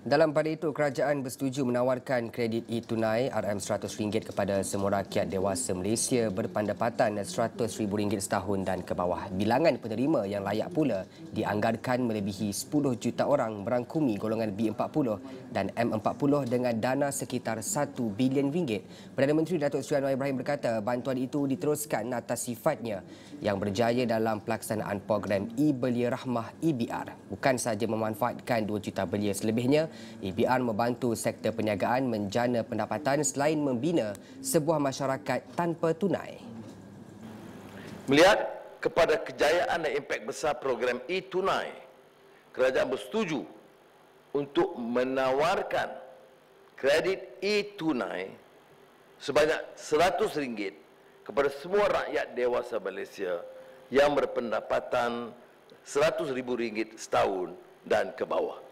Dalam pada itu, kerajaan bersetuju menawarkan kredit e-tunai RM100 kepada semua rakyat dewasa Malaysia berpendapatan RM100,000 setahun dan ke bawah. Bilangan penerima yang layak pula dianggarkan melebihi 10 juta orang, merangkumi golongan B40 dan M40 dengan dana sekitar RM1 bilion. Perdana Menteri Datuk Seri Anwar Ibrahim berkata bantuan itu diteruskan atas sifatnya yang berjaya dalam pelaksanaan program e-Belia Rahmah EBR. Bukan sahaja memanfaatkan 2 juta belia selebihnya, EBR membantu sektor perniagaan menjana pendapatan selain membina sebuah masyarakat tanpa tunai. Melihat kepada kejayaan dan impak besar program e-tunai, kerajaan bersetuju untuk menawarkan kredit e-tunai sebanyak RM100 kepada semua rakyat dewasa Malaysia yang berpendapatan RM100,000 setahun dan ke bawah.